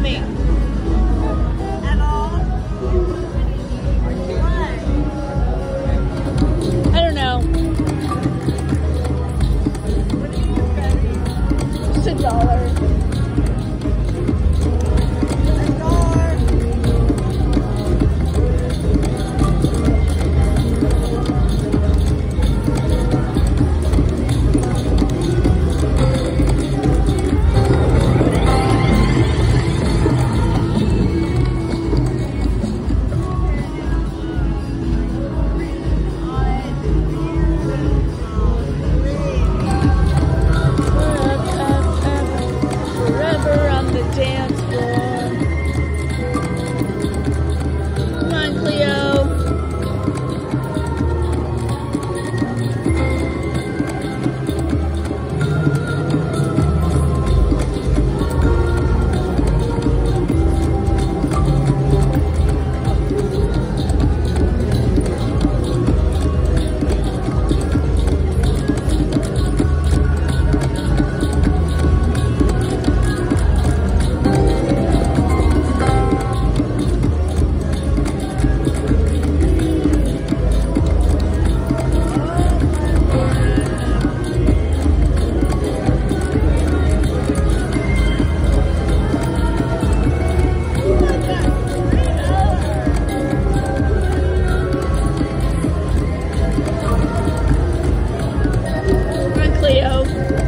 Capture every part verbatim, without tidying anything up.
coming. At all? What? I don't know. What are you betting? Just a dollar. A dollar. Forever on the dance floor. Come on, Cleo. Cleo.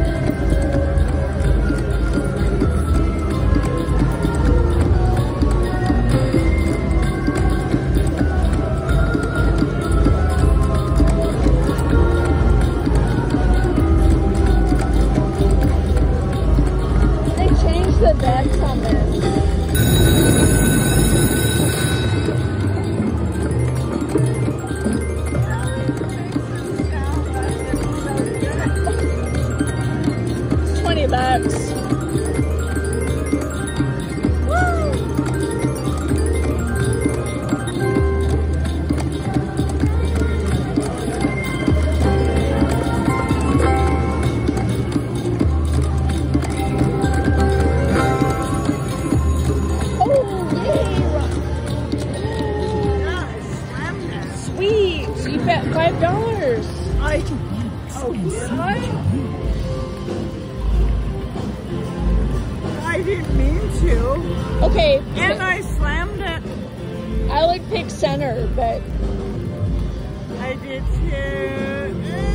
They changed the bets on this. twenty bucks. Sweet. So you bet five dollars. I. Oh, did I? I didn't mean to. Okay. And I slammed it. I like pick center, but I did too.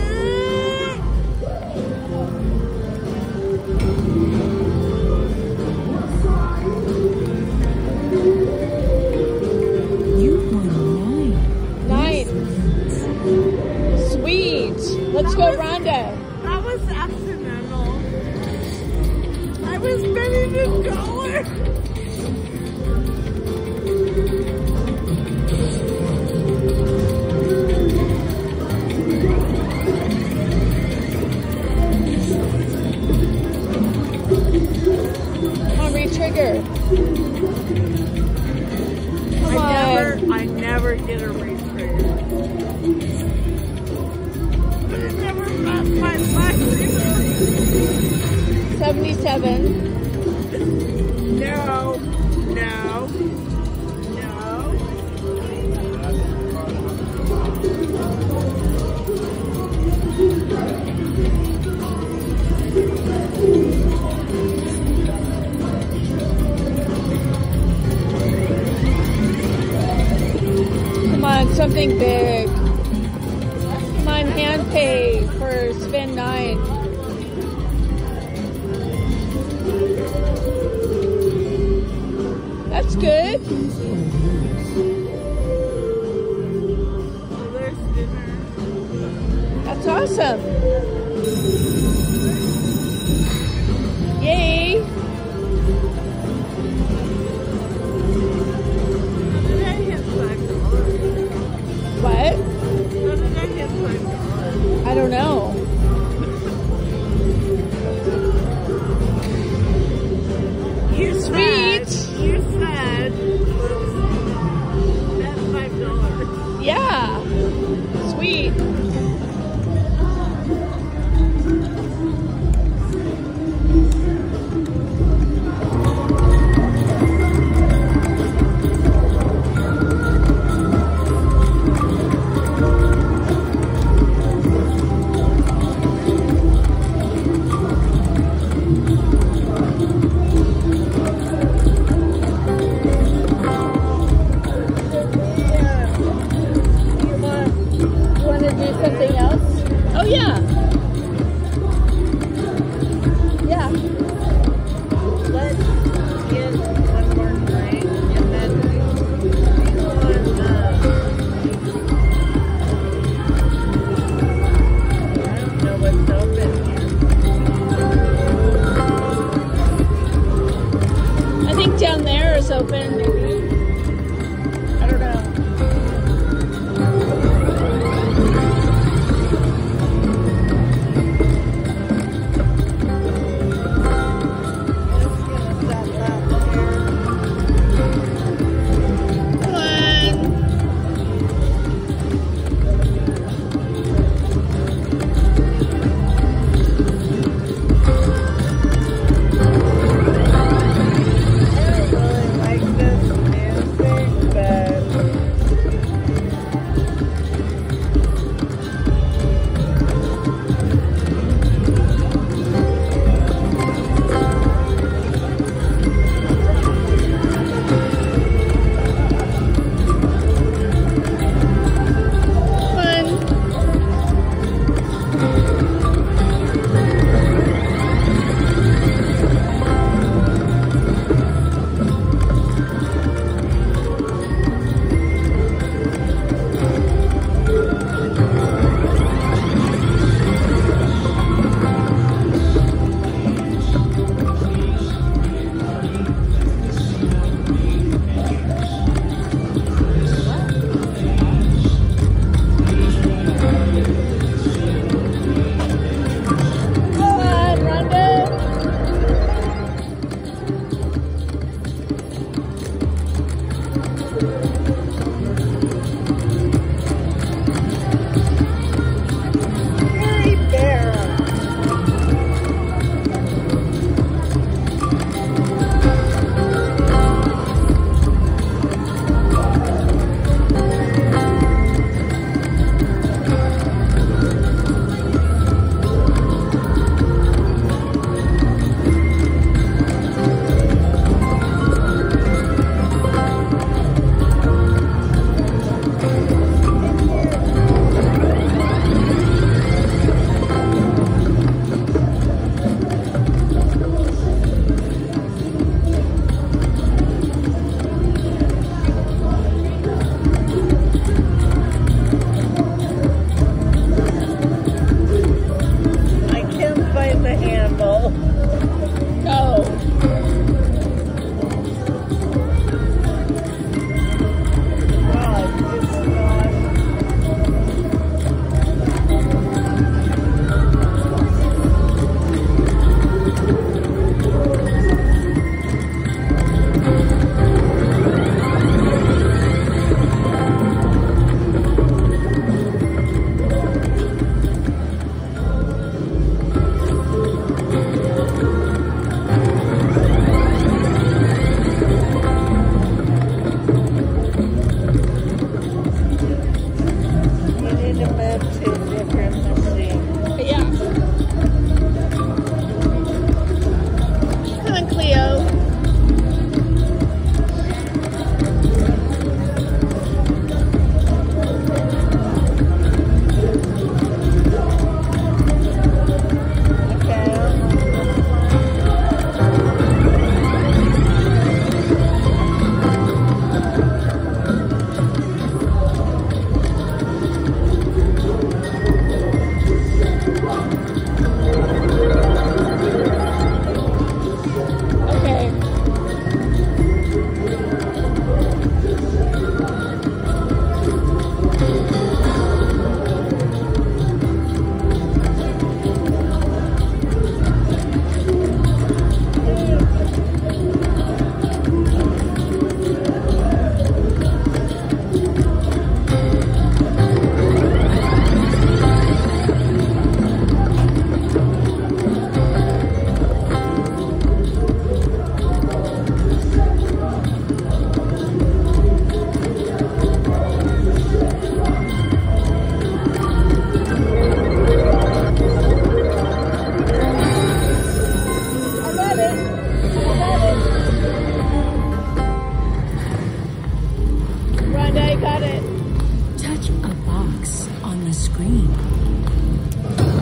You won nine. nine. Sweet. Let's go, Rhonda. That was accidental. I was betting a dollar. Come on, re-trigger. Come I on. never, I never get a race trigger. But it never got my bucks either. seventy-seven. No, no, no. Come on, something big. Come on, hand pay for spin nine. That's good. Well, there's dinner. That's awesome. Yay. How did I hit five dollars? What? How did I hit five dollars? I don't know. You Sweet. said, you said, that's five dollars. Yeah. Sweet. anything else? Oh yeah. Yeah. Let's get one more drink and then we want, um, I don't know what's open here. I think down there is open, maybe. I don't know.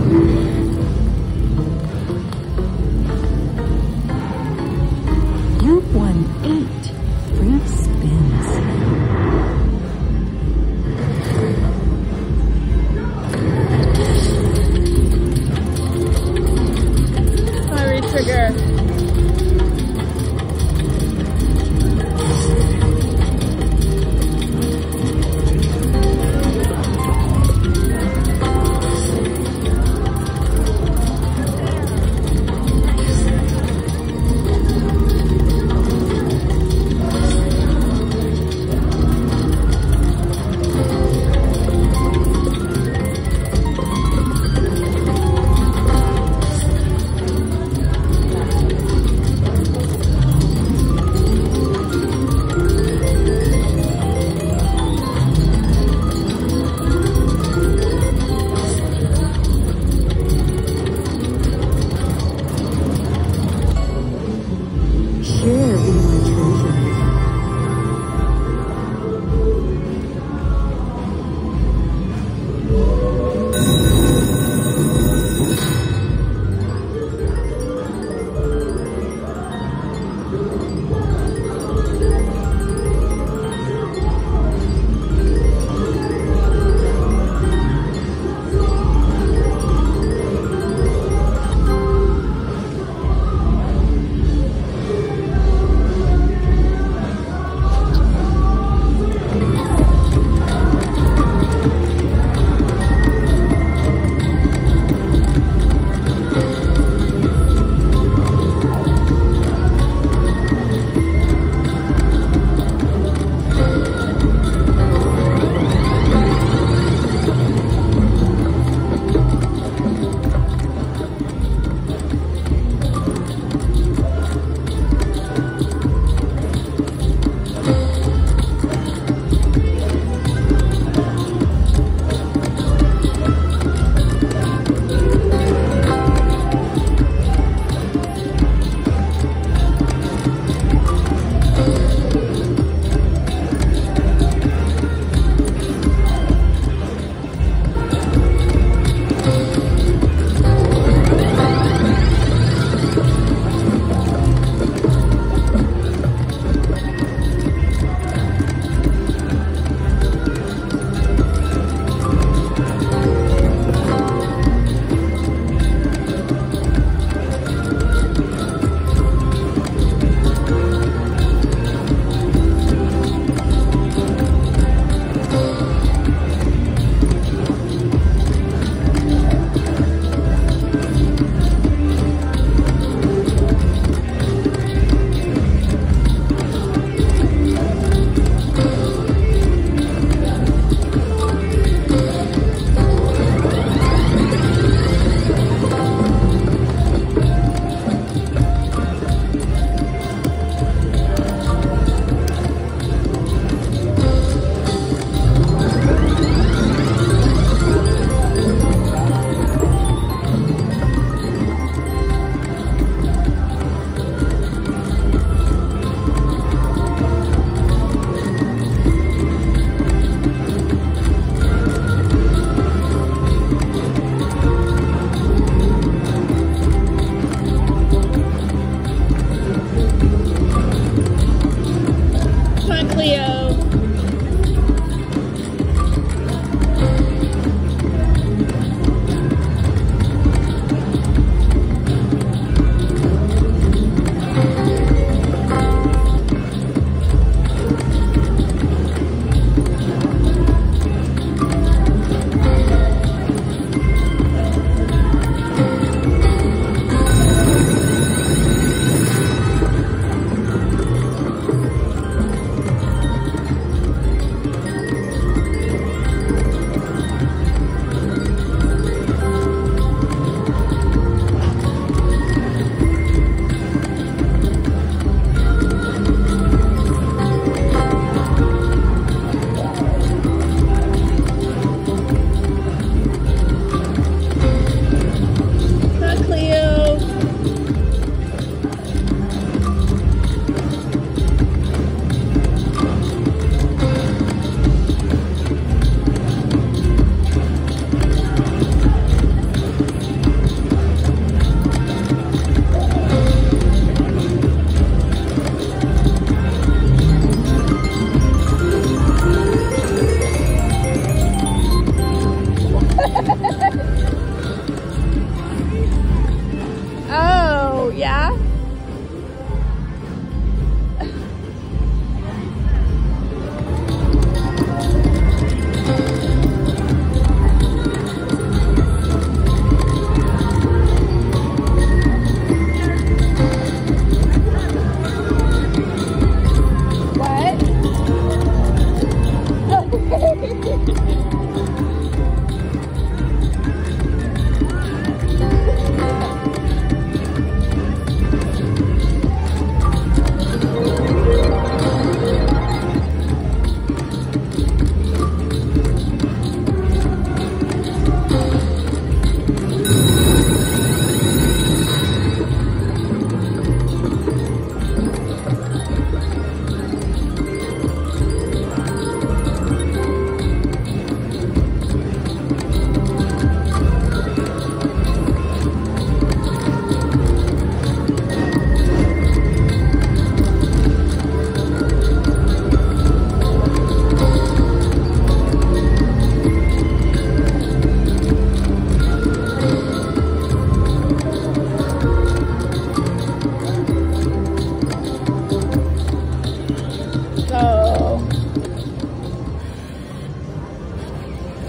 You've won eight free spins. I re-trigger.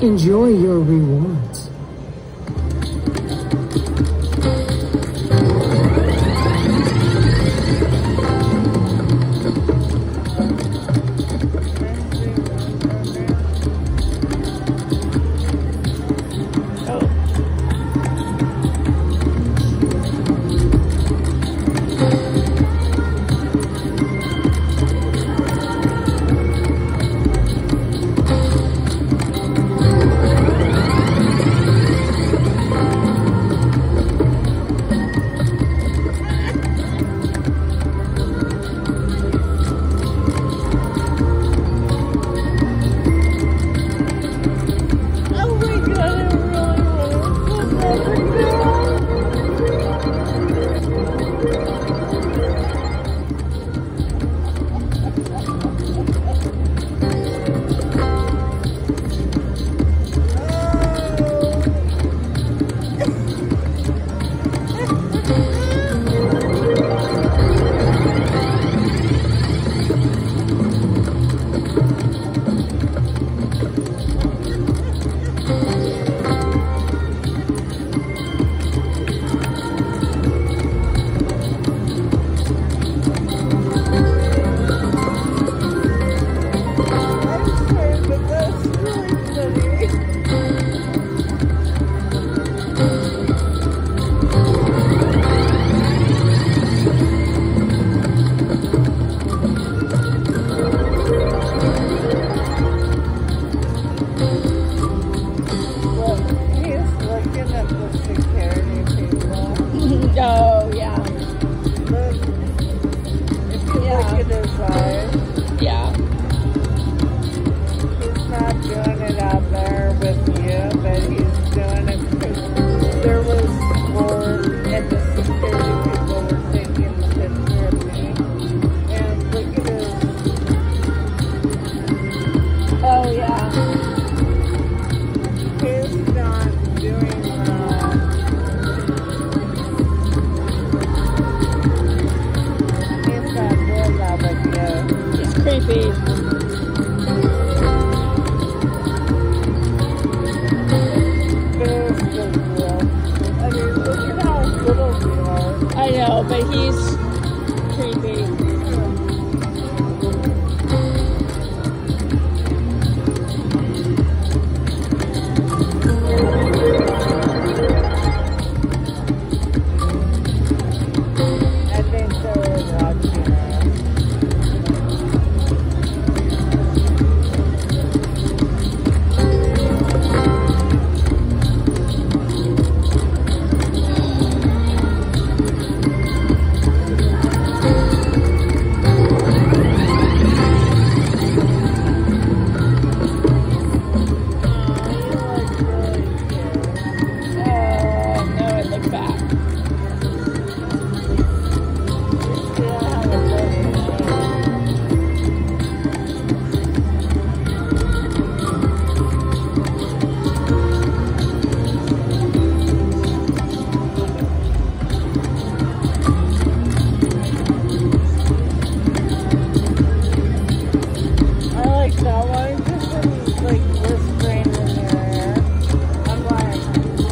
Enjoy your rewards. Oh, yeah. Look, if you Yeah. look at his eyes, Yeah. he's not doing it out there with you, but he's doing it because there was war and the security people were taking the picture of me. And look at his, Oh, yeah. he's not doing that. He's not doing that with you. He's creepy. This is real. I mean, look at how little we are. I know, but he's creepy. I think they're watching us. Oh, no, I look back. I like that one. Just been like whispering in your ear. I'm like,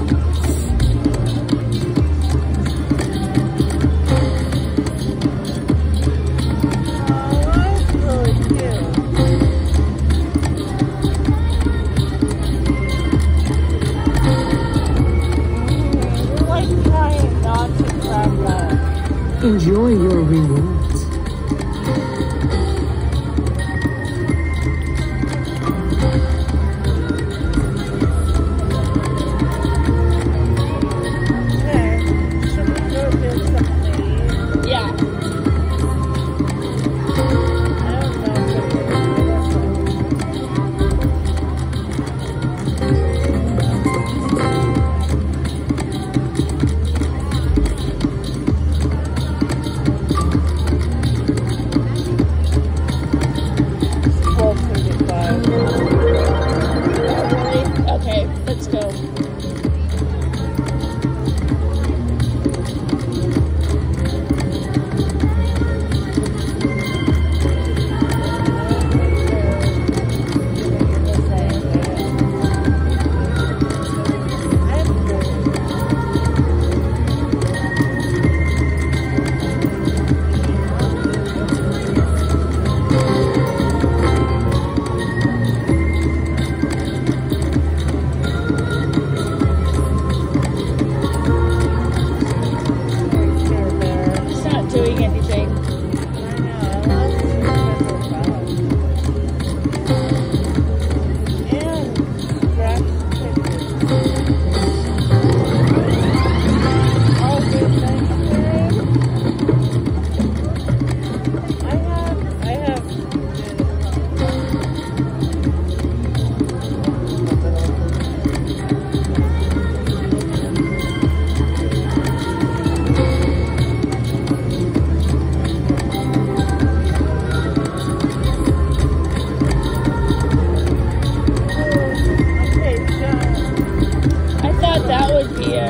oh, that's really cute. You're like trying not to crack up. Enjoy your rewards. Okay, should we go do something? Yeah. I don't know if we can do this.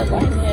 find him.